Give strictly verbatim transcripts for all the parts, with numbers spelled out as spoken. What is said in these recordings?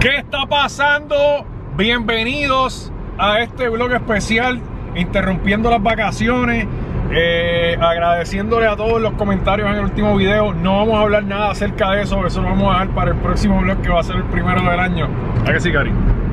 ¿Qué está pasando? Bienvenidos a este vlog especial, interrumpiendo las vacaciones, eh, agradeciéndole a todos los comentarios en el último video. No vamos a hablar nada acerca de eso, eso lo vamos a dejar para el próximo vlog, que va a ser el primero del año. ¿A que sí, Cari?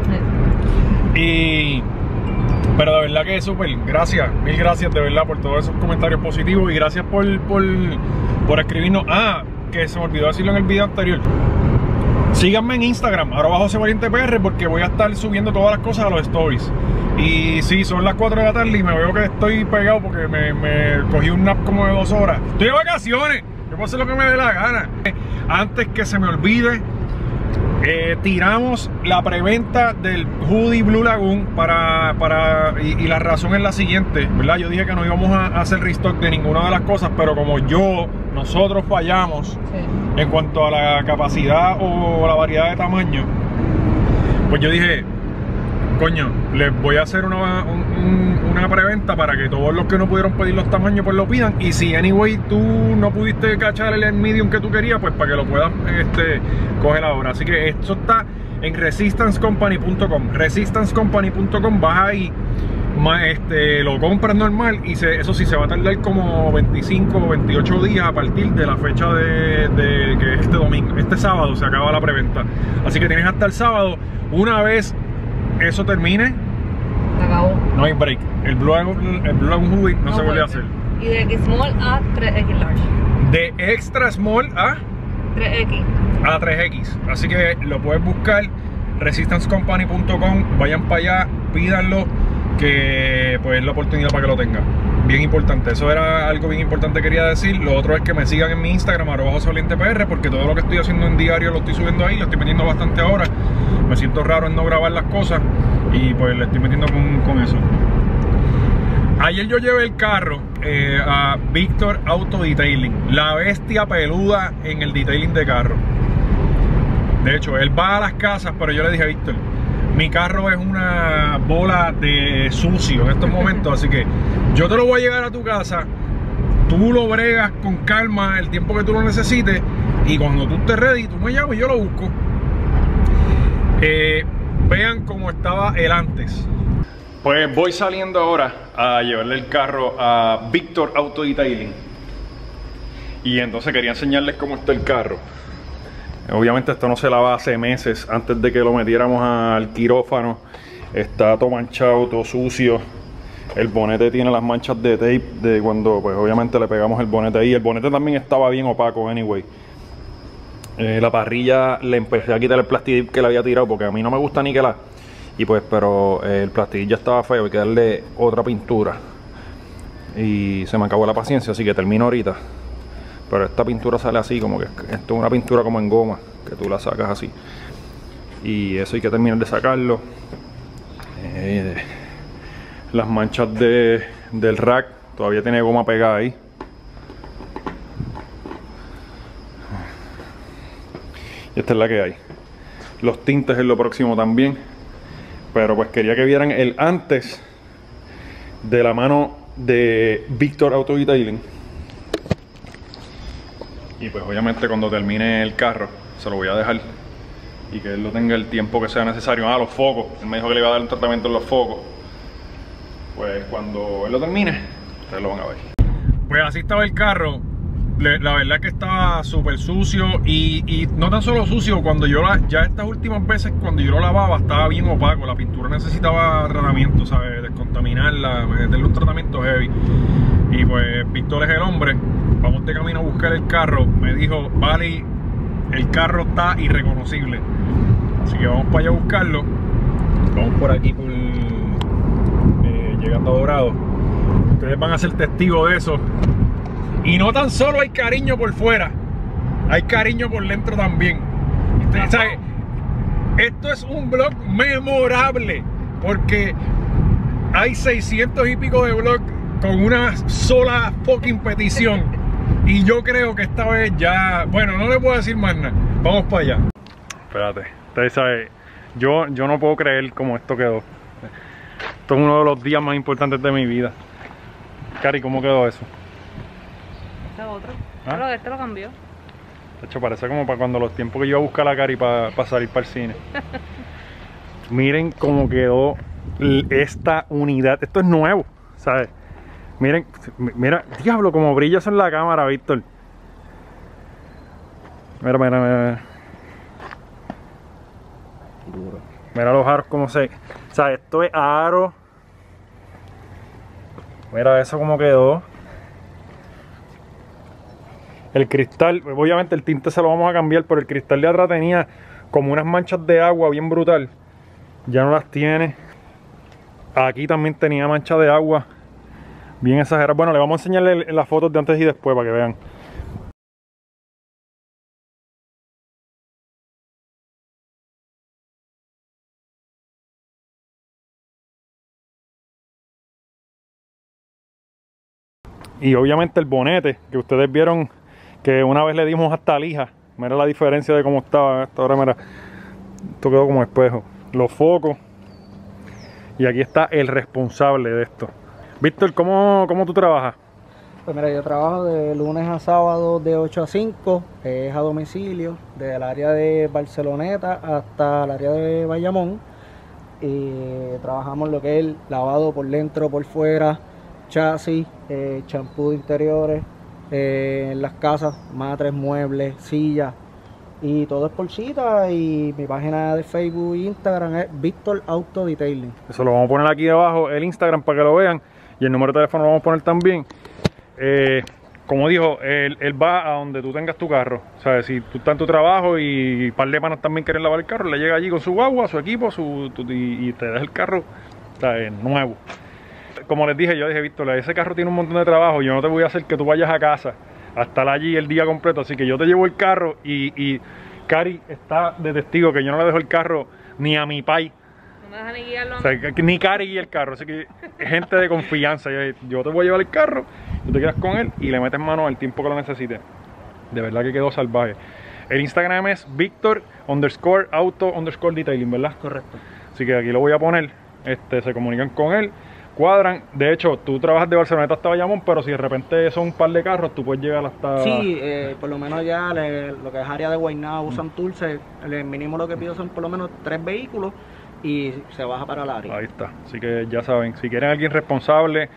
Sí. Y... pero de verdad que es súper, gracias, mil gracias de verdad por todos esos comentarios positivos y gracias por, por, por escribirnos. Ah, que se me olvidó decirlo en el video anterior. Síganme en Instagram, arroba José Valiente P R, porque voy a estar subiendo todas las cosas a los stories. Y sí, son las cuatro de la tarde y me veo que estoy pegado porque me, me cogí un nap como de dos horas. Estoy de vacaciones, yo puedo hacer lo que me dé la gana. Antes que se me olvide, eh, tiramos la preventa del hoodie Blue Lagoon para, para y, y la razón es la siguiente, ¿verdad? Yo dije que no íbamos a, a hacer restock de ninguna de las cosas, pero como yo, nosotros fallamos, sí, en cuanto a la capacidad o la variedad de tamaño, pues yo dije, coño, les voy a hacer una, un, una preventa para que todos los que no pudieron pedir los tamaños pues lo pidan, y si anyway tú no pudiste cachar el medium que tú querías, pues para que lo puedas este, coger ahora. Así que esto está en resistance company punto com. resistance company punto com, vas ahí, este, lo compras normal y se, eso sí, se va a tardar como veinticinco o veintiocho días a partir de la fecha de, de que este domingo, este sábado se acaba la preventa. Así que tienes hasta el sábado. Una vez eso termine, acabó. No hay break. El Blue el Blue Hoodie no, no se vuelve a hacer. Y de X Small a tres X Large. De Extra Small a tres X. A tres X. Así que lo puedes buscar, resistance company punto com. Vayan para allá, pídanlo, que pues es la oportunidad para que lo tengan. Bien importante, eso era algo bien importante que quería decir. Lo otro es que me sigan en mi Instagram, arroba José Valiente P R, porque todo lo que estoy haciendo en diario lo estoy subiendo ahí, lo estoy metiendo bastante ahora. Me siento raro en no grabar las cosas y pues le estoy metiendo con, con eso. Ayer yo llevé el carro eh, a Víctor Auto Detailing, la bestia peluda en el detailing de carro. De hecho, él va a las casas, pero yo le dije a Víctor, mi carro es una bola de sucio en estos momentos, así que yo te lo voy a llevar a tu casa, tú lo bregas con calma el tiempo que tú lo necesites, y cuando tú estés ready, tú me llamas y yo lo busco. Eh, vean cómo estaba el antes. Pues voy saliendo ahora a llevarle el carro a Víctor Auto Detailing, y entonces quería enseñarles cómo está el carro. Obviamente esto no se lava hace meses, antes de que lo metiéramos al quirófano. Está todo manchado, todo sucio. El bonete tiene las manchas de tape de cuando pues obviamente le pegamos el bonete ahí. El bonete también estaba bien opaco, anyway. Eh, la parrilla le empecé a quitar el plastic que le había tirado, porque a mí no me gusta niquelar. Y pues, pero eh, el plastic ya estaba feo, hay que darle otra pintura. Y se me acabó la paciencia, así que termino ahorita. Pero esta pintura sale así, como que esto es una pintura como en goma, que tú la sacas así. Y eso hay que terminar de sacarlo. Eh, las manchas de, del rack, todavía tiene goma pegada ahí. Y esta es la que hay. Los tintes es lo próximo también. Pero pues quería que vieran el antes de la mano de Víctor Auto Detailing. Y pues obviamente cuando termine el carro se lo voy a dejar y que él lo tenga el tiempo que sea necesario. Ah, los focos, él me dijo que le iba a dar un tratamiento en los focos. Pues cuando él lo termine, ustedes lo van a ver. Pues así estaba el carro. La verdad es que estaba súper sucio y, y no tan solo sucio, cuando yo la, ya estas últimas veces cuando yo lo lavaba estaba bien opaco. La pintura necesitaba tratamiento, ¿sabes? Descontaminarla, meterle un tratamiento heavy. Y pues Víctor es el hombre. Vamos de camino a buscar el carro. Me dijo, vale, el carro está irreconocible. Así que vamos para allá a buscarlo. Vamos por aquí, por eh, llegando a Dorado. Ustedes van a ser testigos de eso. Y no tan solo hay cariño por fuera, hay cariño por dentro también. Ustedes saben, esto es un vlog memorable, porque hay seiscientos y pico de vlogs con una sola fucking petición. Y yo creo que esta vez ya... bueno, no le puedo decir más nada. Vamos para allá. Espérate, ustedes saben, yo, yo no puedo creer cómo esto quedó. Esto es uno de los días más importantes de mi vida. Cari, ¿cómo quedó eso? Este otro. ¿Ah? Pero este lo cambió. De hecho, parece como para cuando los tiempos que yo iba a buscar la Cari para pa salir para el cine. Miren cómo quedó esta unidad. Esto es nuevo, ¿sabes? Miren, mira, diablo, como brilla eso en la cámara, Víctor. Mira, mira, mira. Duro. Mira los aros como se... O sea, esto es aro. Mira eso como quedó. El cristal, obviamente el tinte se lo vamos a cambiar, pero el cristal de atrás tenía como unas manchas de agua bien brutal. Ya no las tiene. Aquí también tenía manchas de agua bien exageradas. Bueno, le vamos a enseñarle las fotos de antes y después para que vean. Y obviamente el bonete, que ustedes vieron que una vez le dimos hasta lija. Mira la diferencia de cómo estaba. Esto ahora, mira, esto quedó como espejo. Los focos. Y aquí está el responsable de esto. Víctor, ¿cómo, cómo tú trabajas? Pues mira, yo trabajo de lunes a sábado de ocho a cinco, es a domicilio, desde el área de Barceloneta hasta el área de Bayamón. Y trabajamos lo que es el lavado por dentro, por fuera, chasis, eh, champú de interiores, eh, en las casas, matres, muebles, sillas. Y todo es por cita, y mi página de Facebook e Instagram es Víctor Auto Detailing. Eso lo vamos a poner aquí abajo, el Instagram para que lo vean. Y el número de teléfono lo vamos a poner también. Eh, como dijo, él, él va a donde tú tengas tu carro. O sea, si tú estás en tu trabajo y un par de panas también quieren lavar el carro, le llega allí con su guagua, su equipo, su, tu, y, y te deja el carro, o sea, eh, nuevo. Como les dije, yo dije, Víctor, ese carro tiene un montón de trabajo. Yo no te voy a hacer que tú vayas a casa a estar allí el día completo, así que yo te llevo el carro. Y, y Cari está de testigo que yo no le dejo el carro ni a mi pai. No me deja ni guiarlo. O sea, que ni Cari guía el carro, así que gente de confianza. Yo, yo te voy a llevar el carro, tú te quedas con él y le metes mano al tiempo que lo necesites. De verdad que quedó salvaje. El Instagram es Víctor underscore auto underscore detailing, ¿verdad? Correcto. Así que aquí lo voy a poner. Este, se comunican con él, cuadran. De hecho, tú trabajas de Barcelona hasta Bayamón, pero si de repente son un par de carros, tú puedes llegar hasta... Sí, eh, por lo menos ya le, lo que es área de Guaynabo, Santurce, el mínimo lo que pido son por lo menos tres vehículos y se baja para el área. Ahí está, así que ya saben, si quieren alguien responsable,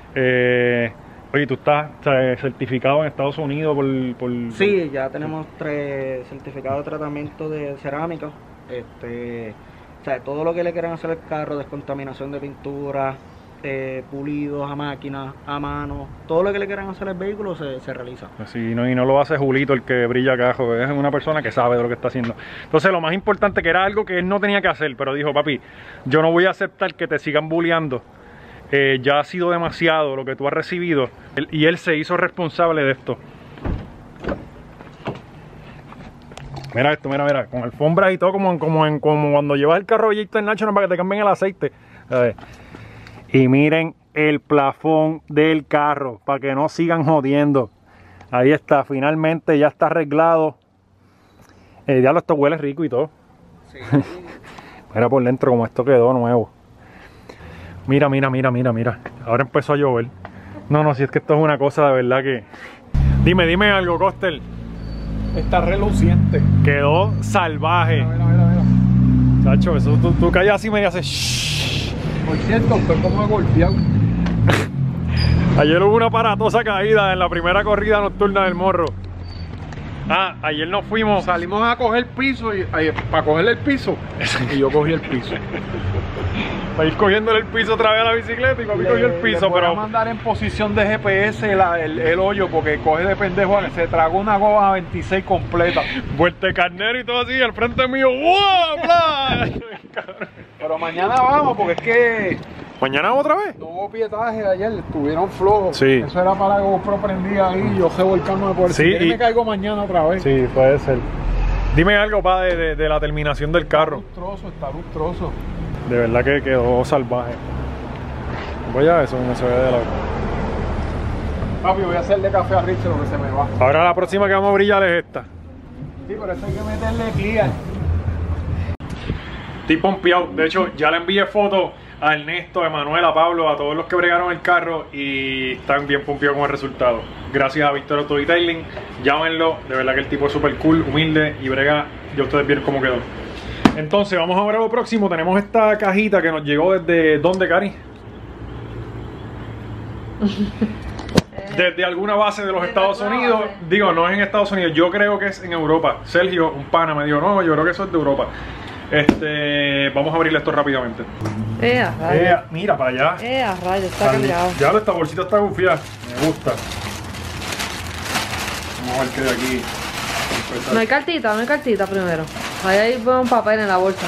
eh, oye, tú estás, o sea, certificado en Estados Unidos por, por... Sí, ya tenemos tres certificados de tratamiento de cerámica, este, o sea, todo lo que le quieran hacer al carro, descontaminación de pintura, eh, pulidos a máquina, a mano, todo lo que le quieran hacer al vehículo se, se realiza. Sí, no, y no lo hace Julito el que brilla acá, es una persona que sabe de lo que está haciendo. Entonces lo más importante, que era algo que él no tenía que hacer, pero dijo, papi, yo no voy a aceptar que te sigan bulleando, eh, ya ha sido demasiado lo que tú has recibido, él, y él se hizo responsable de esto. Mira esto, mira, mira, con alfombras y todo, como, como, en, como cuando llevas el carro J T National para que te cambien el aceite. A ver. Y miren el plafón del carro, para que no sigan jodiendo. Ahí está, finalmente ya está arreglado. Eh, ya esto huele rico y todo. Sí. Mira por dentro como esto quedó nuevo. Mira, mira, mira, mira, mira. Ahora empezó a llover. No, no, si es que esto es una cosa de verdad que... Dime, dime algo, Costel. Está reluciente. Quedó salvaje. Mira, mira, mira. Chacho, eso tú, tú callas así y me haces shhh. Por cierto, estoy como golpeado. Ayer hubo una aparatosa caída en la primera corrida nocturna del Morro. Ah, ayer nos fuimos. Salimos a coger piso y ay, para coger el piso. Y yo cogí el piso. Para ir cogiéndole el piso otra vez a la bicicleta y papi cogió el piso, le voy pero... a mandar en posición de G P S la, el, el hoyo porque coge de pendejo. Se tragó una goma veintiséis completa. Vuelta de carnero y todo así, al frente mío. ¡Wow! ¡Bla! Pero mañana vamos porque es que ¿Mañana otra vez? no hubo pietaje ayer, estuvieron flojos. Sí. Eso era para la GoPro prendida ahí y yo revolcándome por el Sí, si y- me caigo mañana otra vez. Sí, puede ser. Dime algo, pa, de, de, de la terminación del carro. Lustroso, está lustroso. De verdad que quedó salvaje. Voy a eso, no se ve de la... Papi, voy a hacerle café a Richard lo que se me va. Ahora la próxima que vamos a brillar es esta. Sí, por eso hay que meterle clear. Estoy pompeado. De hecho, ya le envié fotos a Ernesto, a Emanuel, a Pablo, a todos los que bregaron el carro y están bien pompidos con el resultado. Gracias a Víctor Auto Detailing, llámenlo, de verdad que el tipo es súper cool, humilde y brega, ya ustedes vieron cómo quedó. Entonces vamos ahora a lo próximo, tenemos esta cajita que nos llegó desde, ¿dónde, Cari? Desde alguna base de los Desde Estados alguna Unidos, base. digo, no es en Estados Unidos, yo creo que es en Europa. Sergio, un pana, me dijo, no, yo creo que eso es de Europa. Este, vamos a abrirle esto rápidamente. Eh, a rayos. Eh, mira para allá. Eh, a rayos, está cargado. Ya esta bolsita está gufiada, me gusta. Vamos a ver qué hay aquí. No hay cartita, no hay cartita primero. Ahí hay un papel en la bolsa.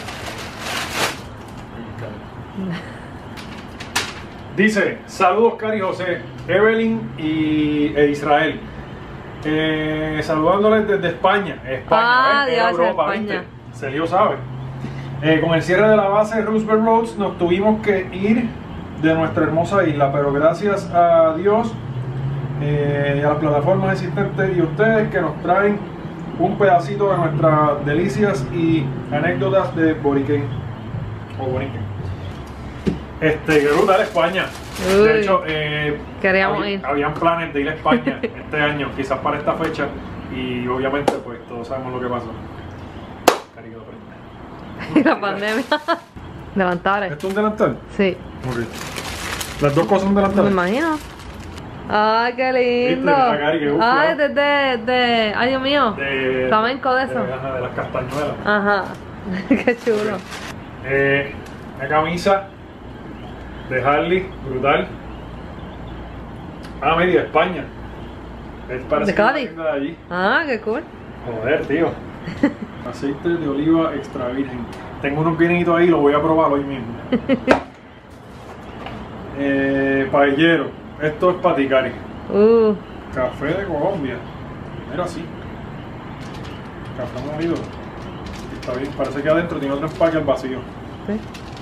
Dice, saludos Cari José, Evelyn y e Israel. Eh, saludándoles desde España. España, Ah, ¿ves? Dios, En Europa, España. ¿viste? Sergio sabe. Eh, con el cierre de la base Roosevelt Roads nos tuvimos que ir de nuestra hermosa isla, pero gracias a Dios eh, y a las plataformas existentes y ustedes que nos traen un pedacito de nuestras delicias y anécdotas de Boriken o Boriken. Este, que brutal España. Uy. De hecho, eh, Queríamos había- ir. habían planes de ir a España este año, quizás para esta fecha, y obviamente pues todos sabemos lo que pasó. Cariño, Y la pandemia. Delantales. ¿esto es un delantal? Sí. Ok. Las dos cosas son Me delantales. imagino. Ay, qué lindo. ¿Viste? La Cari, qué gusto, Ay, ¿eh? de, de, de, ay, Dios mío. De, Flamenco de eso. De, ajá, de las castañuelas. Ajá. Qué chulo. Eh, una camisa de Harley, brutal. Ah, media España. Es parece ¿De que Cádiz? venga de allí. Ah, qué cool. Joder, tío. Aceite de oliva extra virgen. Tengo unos vinitos ahí, los voy a probar hoy mismo. eh, paellero. Esto es para ti, Cari. Uh, Café de Colombia. Mira así. Café molido. Está bien, parece que adentro tiene otro empaque al vacío. sí.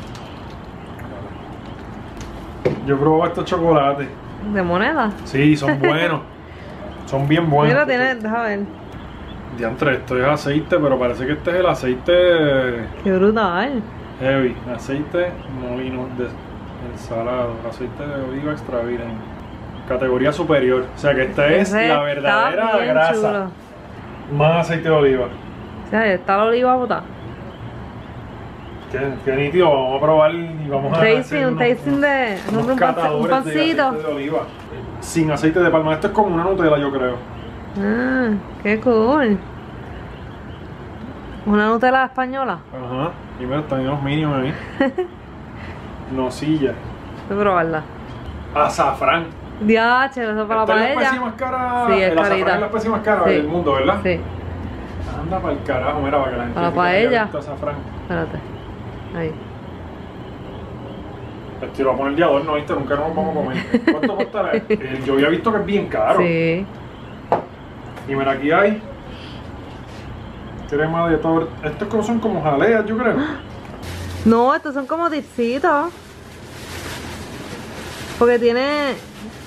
Yo probé estos chocolates. De moneda. Sí, son buenos. Son bien buenos. Mira, tiene, deja ver. Diantre, esto es aceite, pero parece que este es el aceite Qué brutal. heavy. Aceite molino de ensalado. Aceite de oliva extra virgen. Categoría superior. O sea que esta es Ese la está verdadera bien grasa. chulo. Más aceite de oliva. O sea, está la oliva botada. Qué, qué nítido. Vamos a probar y vamos a Tasting, hacer un unos- tasting de. unos un, pan- un catadores de pancito. aceite de oliva. Sin aceite de palma. Esto es como una Nutella, yo creo. Ah, qué cool. Una Nutella española. Ajá. Y mira, también los mínimos ahí. Nocilla. Voy a probarla. Azafrán. Diache, eso para la Esta es la especie paella. más cara. Sí, es el azafrán carita. es la especie más cara Sí. del mundo, ¿verdad? Sí, Anda para el carajo, mira, para que la gente Para la sepa que paella. le gusta azafrán. espérate. Ahí. Este lo voy a poner de adorno, ¿viste? Nunca nos vamos a comer. ¿Cuánto costará? Eh, yo había visto que es bien caro. Sí. Y mira, aquí hay crema de torta. Estos como son como jaleas, yo creo. No, estos son como dipsitos. Porque tiene.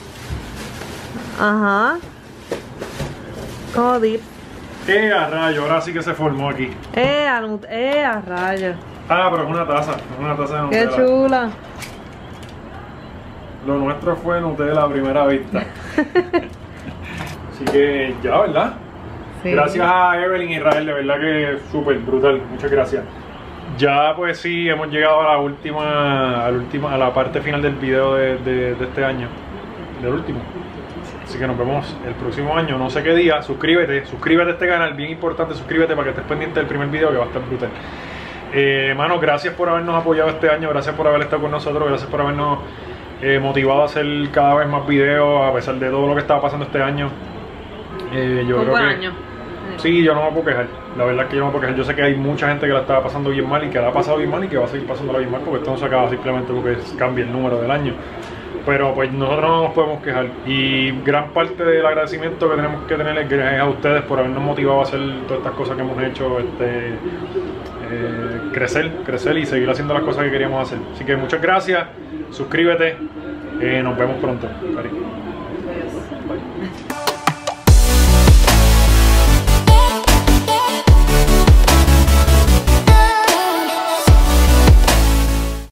Ajá. Como dip. ¡Eh, a rayo! Ahora sí que se formó aquí. Eh, a, nut- eh, a rayos. Ah, pero es una taza. Es una taza de Qué Nutella. chula. Lo nuestro fue Nutella a primera vista. Así que ya, ¿verdad? Sí. Gracias a Evelyn y Israel, de verdad que súper brutal. Muchas gracias. Ya pues sí, hemos llegado a la última, a la última, a la parte final del video de, de- de este año. Del último. Así que nos vemos el próximo año, no sé qué día. Suscríbete, suscríbete a este canal, bien importante, suscríbete para que estés pendiente del primer video que va a estar brutal. Eh, mano, gracias por habernos apoyado este año, gracias por haber estado con nosotros, gracias por habernos eh, motivado a hacer cada vez más videos a pesar de todo lo que estaba pasando este año. Eh, yo Un creo buen que año. sí, yo no me puedo quejar. La verdad es que yo no me puedo quejar. Yo sé que hay mucha gente que la estaba pasando bien mal y que la ha pasado bien mal y que va a seguir pasándola bien mal porque esto no se acaba simplemente porque cambia el número del año. Pero pues nosotros no nos podemos quejar y gran parte del agradecimiento que tenemos que tener es gracias a ustedes por habernos motivado a hacer todas estas cosas que hemos hecho, este, eh, crecer, crecer y seguir haciendo las cosas que queríamos hacer. Así que muchas gracias, suscríbete, eh, nos vemos pronto. Cari. Bye.